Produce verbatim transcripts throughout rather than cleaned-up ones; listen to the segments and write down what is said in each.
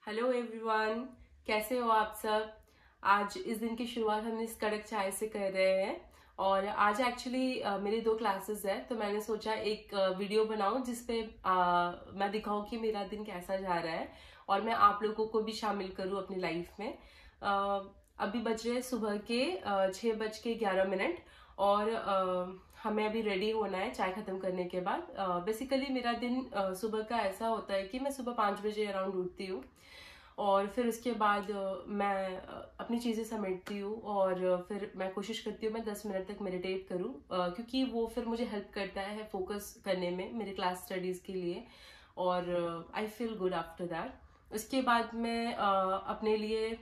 Hello everyone, कैसे हो आप सब। आज इस दिन की शुरुआत हम इस कड़क चाय से कर रहे हैं और आज एक्चुअली मेरे दो क्लासेस है, तो मैंने सोचा एक वीडियो बनाऊं जिसपे uh, मैं दिखाऊं कि मेरा दिन कैसा जा रहा है और मैं आप लोगों को भी शामिल करूं अपनी लाइफ में। uh, अभी बज रहे सुबह के छः बज के ग्यारह मिनट और uh, हमें अभी रेडी होना है चाय खत्म करने के बाद। बेसिकली uh, मेरा दिन uh, सुबह का ऐसा होता है कि मैं सुबह पाँच बजे अराउंड उठती हूँ और फिर उसके बाद मैं अपनी चीज़ें समेटती हूँ और फिर मैं कोशिश करती हूँ मैं दस मिनट तक मेडिटेट करूँ, क्योंकि वो फिर मुझे हेल्प करता है फोकस करने में मेरे क्लास स्टडीज़ के लिए और I feel good after that. उसके बाद मैं अपने लिए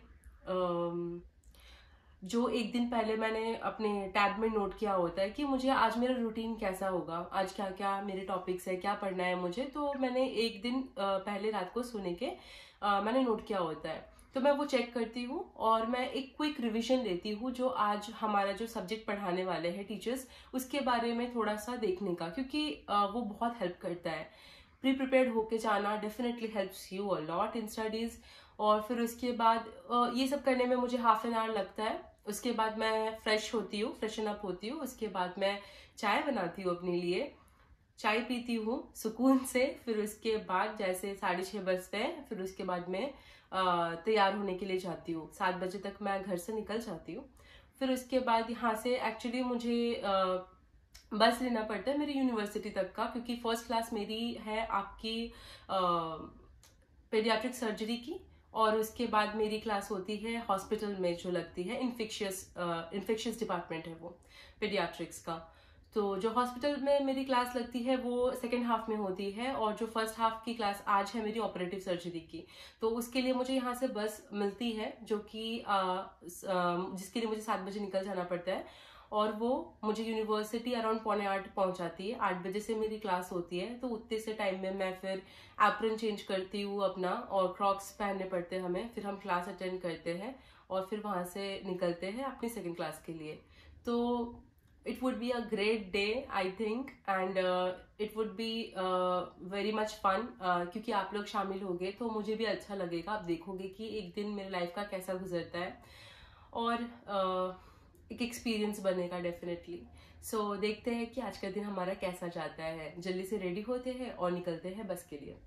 जो एक दिन पहले मैंने अपने टैब में नोट किया होता है कि मुझे आज मेरा रूटीन कैसा होगा, आज क्या क्या मेरे टॉपिक्स है, क्या पढ़ना है मुझे, तो मैंने एक दिन पहले रात को सोने के मैंने नोट किया होता है। तो मैं वो चेक करती हूँ और मैं एक क्विक रिवीजन लेती हूँ जो आज हमारा जो सब्जेक्ट पढ़ाने वाले हैं टीचर्स, उसके बारे में थोड़ा सा देखने का, क्योंकि वो बहुत हेल्प करता है। प्री प्रिपेयर्ड होके जाना definitely helps you a lot in studies. और फिर उसके बाद ये सब करने में मुझे हाफ एन आवर लगता है। उसके बाद मैं फ्रेश होती हूँ, फ्रेशन अप होती हूँ, उसके बाद मैं चाय बनाती हूँ अपने लिए, चाय पीती हूँ सुकून से। फिर उसके बाद जैसे साढ़े छः बजते हैं, फिर उसके बाद मैं तैयार होने के लिए जाती हूँ। सात बजे तक मैं घर से निकल जाती हूँ। फिर उसके बाद यहाँ से एक्चुअली मुझे आ, बस लेना पड़ता है मेरी यूनिवर्सिटी तक का, क्योंकि फर्स्ट क्लास मेरी है आपकी पेडियाट्रिक सर्जरी की और उसके बाद मेरी क्लास होती है हॉस्पिटल में जो लगती है इन्फेक्शियस इन्फेक्शियस डिपार्टमेंट है वो पेडियाट्रिक्स का। तो जो हॉस्पिटल में मेरी क्लास लगती है वो सेकेंड हाफ में होती है और जो फर्स्ट हाफ की क्लास आज है मेरी ऑपरेटिव सर्जरी की, तो उसके लिए मुझे यहाँ से बस मिलती है जो कि जिसके लिए मुझे सात बजे निकल जाना पड़ता है और वो मुझे यूनिवर्सिटी अराउंड पौने आठ पहुंचाती है। आठ बजे से मेरी क्लास होती है, तो उतने से टाइम में मैं फिर एप्रन चेंज करती हूँ अपना और क्रॉक्स पहनने पड़ते हैं हमें। फिर हम क्लास अटेंड करते हैं और फिर वहाँ से निकलते हैं अपनी सेकेंड क्लास के लिए। तो it would be a great day I think and it would be very much fun, क्योंकि आप लोग शामिल होंगे तो मुझे भी अच्छा लगेगा। आप देखोगे कि एक दिन मेरी लाइफ का कैसा गुजरता है और uh, एक एक्सपीरियंस बनेगा डेफिनेटली। सो so, देखते हैं कि आज का दिन हमारा कैसा जाता है। जल्दी से रेडी होते हैं और निकलते हैं बस के लिए।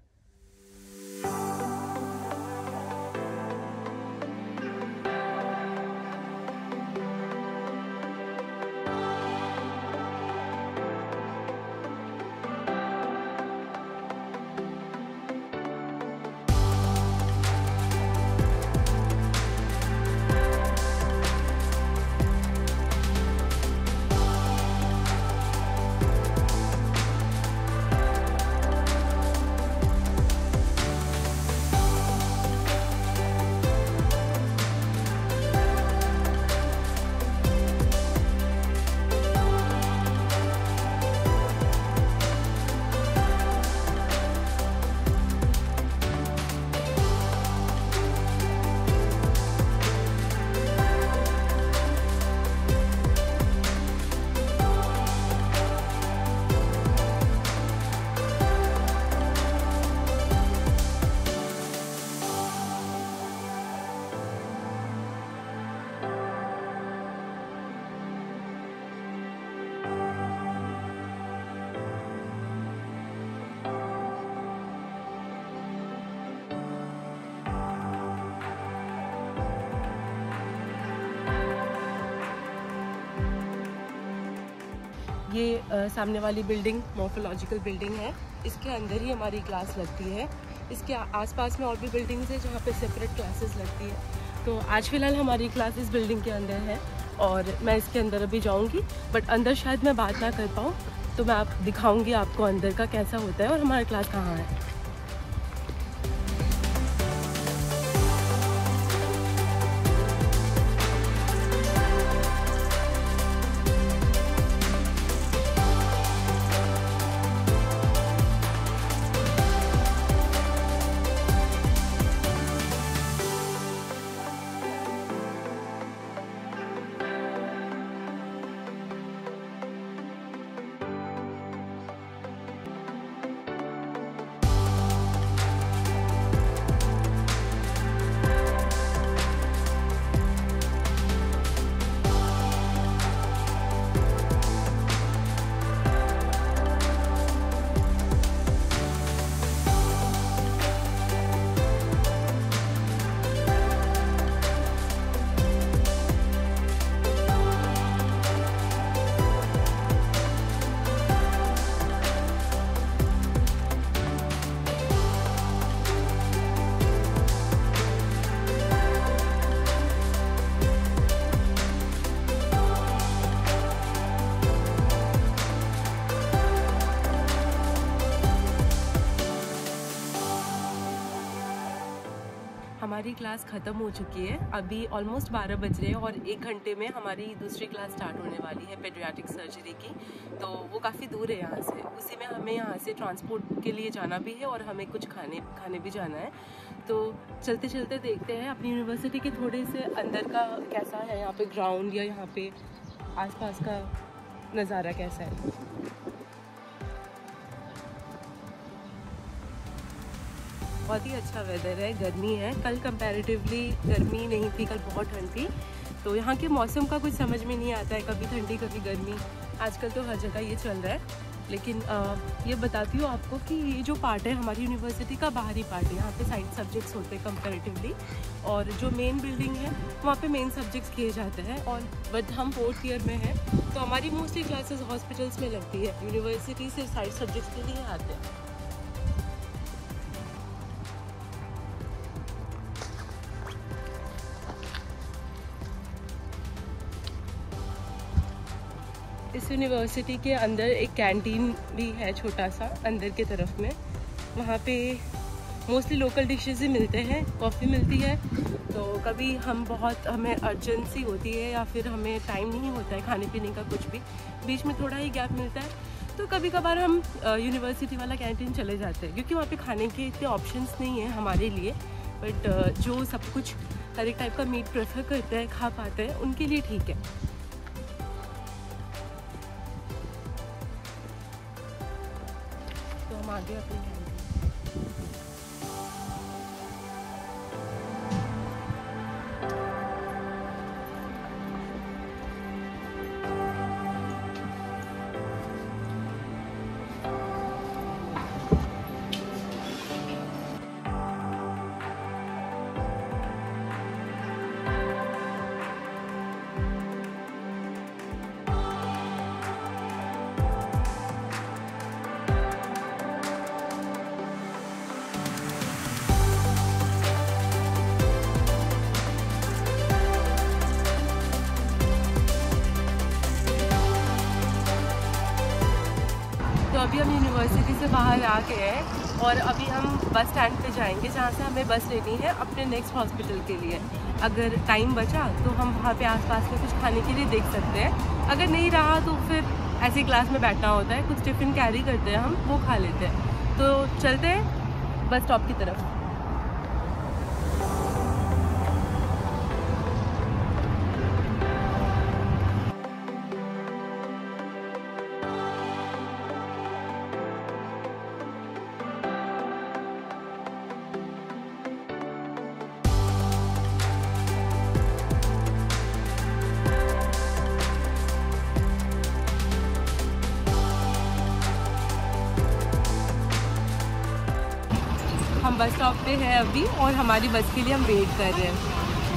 ये आ, सामने वाली बिल्डिंग मॉर्फोलॉजिकल बिल्डिंग है, इसके अंदर ही हमारी क्लास लगती है। इसके आसपास में और भी बिल्डिंग्स है जहाँ पे सेपरेट क्लासेस लगती है। तो आज फिलहाल हमारी क्लास इस बिल्डिंग के अंदर है और मैं इसके अंदर अभी जाऊँगी, बट अंदर शायद मैं बात ना कर पाऊँ, तो मैं आप दिखाऊँगी आपको अंदर का कैसा होता है और हमारा क्लास कहाँ है। हमारी क्लास ख़त्म हो चुकी है, अभी ऑलमोस्ट बारह बज रहे हैं और एक घंटे में हमारी दूसरी क्लास स्टार्ट होने वाली है पेडियाट्रिक सर्जरी की। तो वो काफ़ी दूर है यहाँ से, उसी में हमें यहाँ से ट्रांसपोर्ट के लिए जाना भी है और हमें कुछ खाने खाने भी जाना है। तो चलते चलते देखते हैं अपनी यूनिवर्सिटी के थोड़े से अंदर का कैसा है, यहाँ पे ग्राउंड या यहाँ पे आसपास का नज़ारा कैसा है। बहुत ही अच्छा वेदर है, गर्मी है, कल कंपैरेटिवली गर्मी नहीं थी, कल बहुत ठंड थी। तो यहाँ के मौसम का कुछ समझ में नहीं आता है, कभी ठंडी कभी गर्मी, आजकल तो हर जगह ये चल रहा है। लेकिन आ, ये बताती हूँ आपको कि ये जो पार्ट है हमारी यूनिवर्सिटी का बाहरी पार्ट है, यहाँ पे साइड सब्जेक्ट्स होते हैं कंपैरेटिवली, और जो मेन बिल्डिंग है वहाँ पे मेन सब्जेक्ट्स किए जाते हैं। और बट हम फोर्थ ईयर में हैं तो हमारी मोस्टली क्लासेस हॉस्पिटल्स में लगती है, यूनिवर्सिटी से साइड सब्जेक्ट्स के लिए आते हैं। इस यूनिवर्सिटी के अंदर एक कैंटीन भी है छोटा सा अंदर की तरफ में, वहाँ पे मोस्टली लोकल डिशेस ही मिलते हैं, कॉफ़ी मिलती है। तो कभी हम बहुत हमें अर्जेंसी होती है या फिर हमें टाइम नहीं होता है खाने पीने का, कुछ भी बीच में थोड़ा ही गैप मिलता है, तो कभी कभार हम यूनिवर्सिटी वाला कैंटीन चले जाते हैं, क्योंकि वहाँ पे खाने के इतने ऑप्शंस नहीं हैं हमारे लिए। बट जो सब कुछ हर एक टाइप का मीट प्रेफर करते हैं, खा पाते हैं, उनके लिए ठीक है। तो हम आगे अपनी तो अभी हम यूनिवर्सिटी से बाहर आ गए हैं और अभी हम बस स्टैंड पे जाएंगे, जहाँ से हमें बस लेनी है अपने नेक्स्ट हॉस्पिटल के लिए। अगर टाइम बचा तो हम वहाँ पे आसपास में कुछ खाने के लिए देख सकते हैं, अगर नहीं रहा तो फिर ऐसी क्लास में बैठना होता है, कुछ टिफ़िन कैरी करते हैं हम, वो खा लेते हैं। तो चलते हैं बस स्टॉप की तरफ। हम बस स्टॉप पे हैं अभी और हमारी बस के लिए हम वेट कर रहे हैं।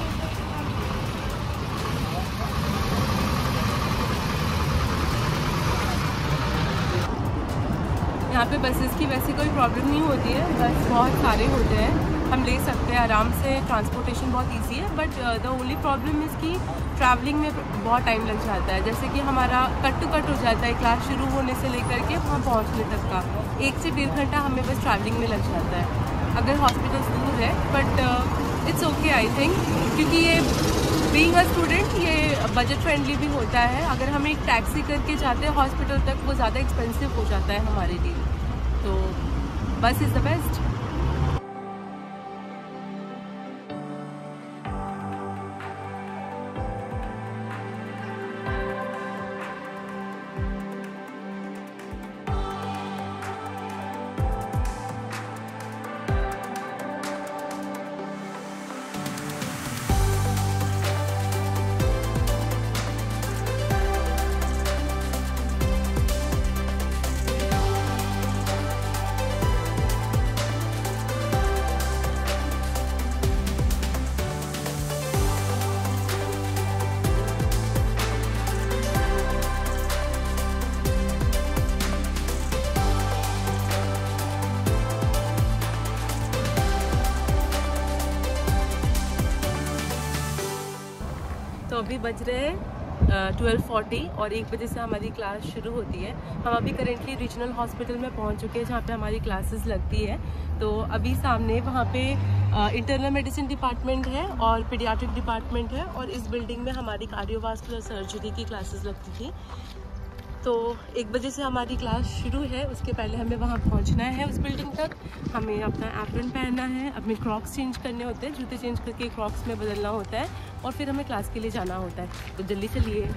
यहाँ पे बसेस की वैसे कोई प्रॉब्लम नहीं होती है, बस बहुत सारे होते हैं, हम ले सकते हैं आराम से, ट्रांसपोर्टेशन बहुत इजी है। But the only problem is कि ट्रैवलिंग में बहुत टाइम लग जाता है, जैसे कि हमारा कट टू कट हो जाता है, क्लास शुरू होने से लेकर के वहाँ पहुँचने तक का एक से डेढ़ घंटा हमें बस ट्रैवलिंग में लग जाता है, अगर हॉस्पिटल दूर है। But it's okay I think, क्योंकि ये बीइंग अ स्टूडेंट ये बजट फ्रेंडली भी होता है। अगर हम एक टैक्सी करके जाते हैं हॉस्पिटल तक, वो ज़्यादा एक्सपेंसिव हो जाता है हमारे लिए, तो बस इज़ द बेस्ट। तो अभी बज रहे हैं ट्वेल्व फोर्टी और एक बजे से हमारी क्लास शुरू होती है। हम अभी करेंटली रीजनल हॉस्पिटल में पहुंच चुके हैं, जहाँ पे हमारी क्लासेस लगती है। तो अभी सामने वहाँ पे इंटरनल मेडिसिन डिपार्टमेंट है और पीडियाट्रिक डिपार्टमेंट है, और इस बिल्डिंग में हमारी कार्डियोवास्कुलर सर्जरी की क्लासेस लगती थी। तो एक बजे से हमारी क्लास शुरू है, उसके पहले हमें वहाँ पहुँचना है उस बिल्डिंग तक। हमें अपना एप्रन पहनना है, अपने क्रॉक्स चेंज करने होते हैं, जूते चेंज करके क्रॉक्स में बदलना होता है, और फिर हमें क्लास के लिए जाना होता है। तो जल्दी चलिए।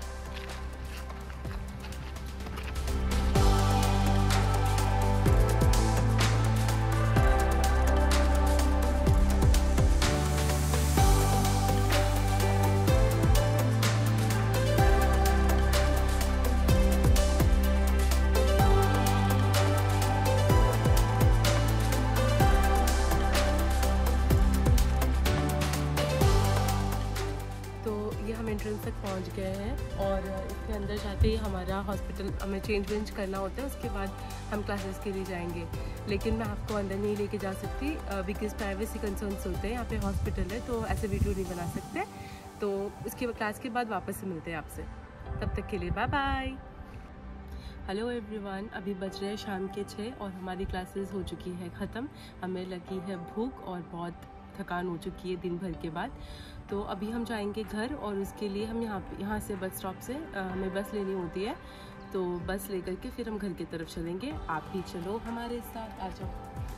एंट्रेंस तक पहुंच गए हैं, और इसके अंदर जाते ही हमारा हॉस्पिटल हमें चेंज वेंज करना होता है, उसके बाद हम क्लासेस के लिए जाएंगे। लेकिन मैं आपको अंदर नहीं लेके जा सकती बिकॉज प्राइवेसी कंसर्न्स होते हैं। यहाँ पे हॉस्पिटल है तो ऐसे वीडियो नहीं बना सकते। तो उसके क्लास के बाद वापस से मिलते हैं आपसे, तब तक के लिए बाय बाय। हेलो एवरीवन, अभी बज रहे हैं शाम के छः और हमारी क्लासेस हो चुकी है ख़त्म। हमें लगी है भूख और बहुत थकान हो चुकी है दिन भर के बाद। तो अभी हम जाएंगे घर, और उसके लिए हम यहाँ यहाँ से बस स्टॉप से आ, हमें बस लेनी होती है। तो बस लेकर के फिर हम घर की तरफ चलेंगे। आप भी चलो हमारे साथ, आ जाओ।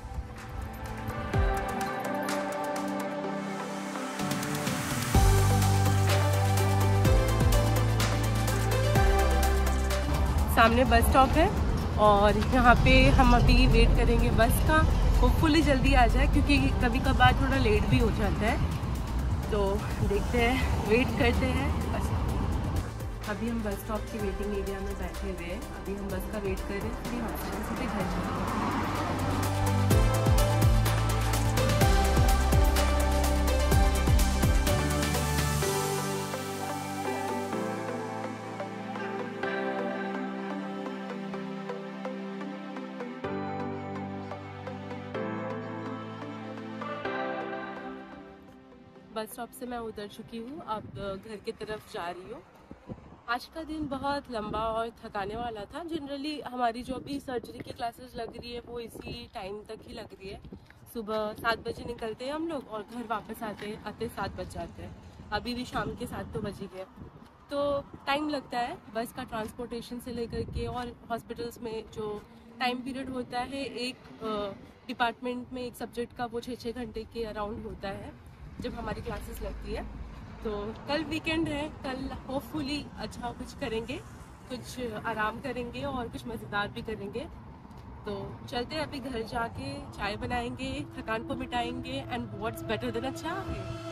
सामने बस स्टॉप है और यहाँ पे हम अभी वेट करेंगे बस का। होपफुली जल्दी आ जाए, क्योंकि कभी कभार थोड़ा लेट भी हो जाता है। तो देखते हैं, वेट करते हैं बस। अभी हम बस स्टॉप की वेटिंग एरिया में बैठे हुए हैं। अभी हम बस का वेट कर रहे हैं, फिर यहाँ से सीधे घर चलेंगे। बस स्टॉप से मैं उतर चुकी हूँ, अब घर की तरफ जा रही हूँ। आज का दिन बहुत लंबा और थकाने वाला था। जनरली हमारी जो भी सर्जरी की क्लासेस लग रही है वो इसी टाइम तक ही लग रही है। सुबह सात बजे निकलते हैं हम लोग और घर वापस आते आते सात बज जाते हैं। अभी भी शाम के सात तो बज ही गए, तो टाइम लगता है बस का ट्रांसपोर्टेशन से लेकर के। और हॉस्पिटल्स में जो टाइम पीरियड होता है एक डिपार्टमेंट में एक सब्जेक्ट का, वो छः छः घंटे के अराउंड होता है जब हमारी क्लासेस लगती है। तो कल वीकेंड है, कल होपफुली अच्छा कुछ करेंगे, कुछ आराम करेंगे और कुछ मज़ेदार भी करेंगे। तो चलते हैं, अभी घर जाके चाय बनाएंगे, थकान को मिटाएंगे, and what's better than a chai.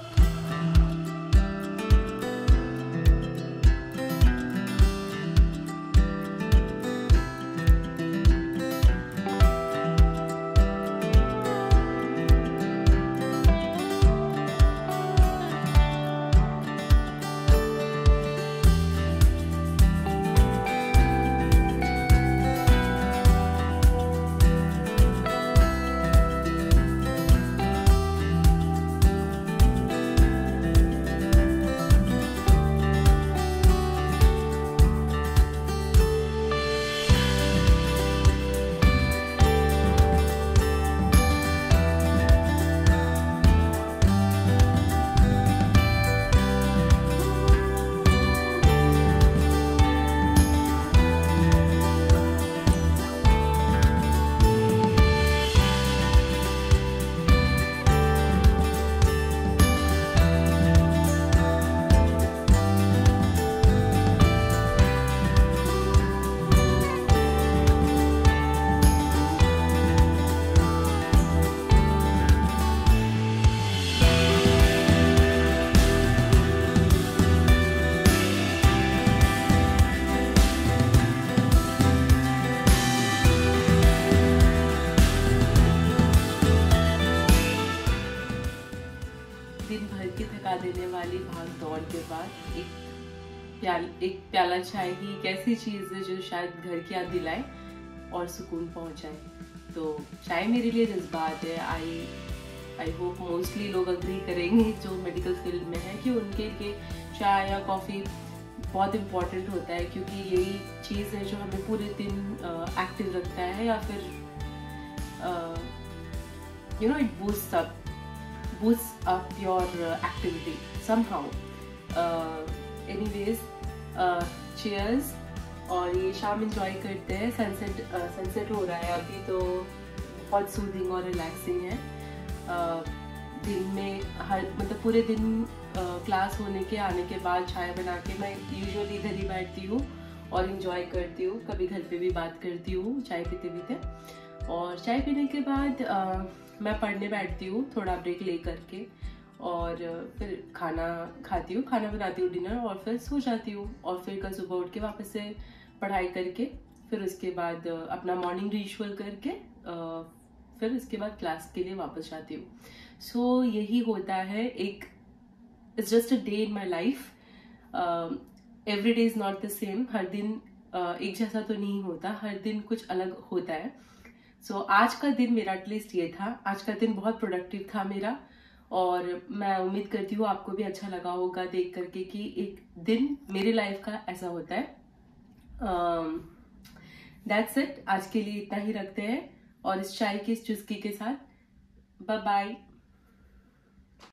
देने वाली भाग दौड़ के बाद एक प्याल एक प्याला चाय ही एक ऐसी चीज है जो शायद घर की याद दिलाए और सुकून पहुंचाए। तो चाय मेरे लिए जज्बात है। आई आई होप मोस्टली लोग अग्री करेंगे जो मेडिकल फील्ड में है कि उनके लिए चाय या कॉफ़ी बहुत इम्पोर्टेंट होता है, क्योंकि यही चीज़ है जो हमें पूरे दिन एक्टिव रखता है, या फिर you know it boost up boosts up your uh, activity somehow. uh, anyways, uh, cheers. और ये शाम इंजॉय करते हैं, सनसेट सनसेट हो रहा है अभी, तो बहुत सूदिंग और रिलैक्सिंग है। uh, दिन में हर मतलब पूरे दिन क्लास uh, होने के आने के बाद चाय बना के मैं यूजुअली इधर ही बैठती हूँ और इंजॉय करती हूँ। कभी घर पे भी बात करती हूँ चाय पीते पीते। और चाय पीने के बाद uh, मैं पढ़ने बैठती हूँ थोड़ा ब्रेक ले करके, और uh, फिर खाना खाती हूँ, खाना बनाती हूँ डिनर, और फिर सो जाती हूँ। और फिर कल सुबह उठ के वापस से पढ़ाई करके फिर उसके बाद uh, अपना मॉर्निंग रिचुअल करके uh, फिर उसके बाद क्लास के लिए वापस जाती हूँ। सो so, यही होता है एक, it's just a day in my life. Every day is not the same. हर दिन uh, एक जैसा तो नहीं होता, हर दिन कुछ अलग होता है। सो so, आज का दिन मेरा एटलीस्ट ये था, आज का दिन बहुत प्रोडक्टिव था मेरा, और मैं उम्मीद करती हूँ आपको भी अच्छा लगा होगा देख करके कि एक दिन मेरे लाइफ का ऐसा होता है। दैट्स इट, आज के लिए इतना ही रखते हैं, और इस चाय की इस चुस्की के साथ बाय बाय।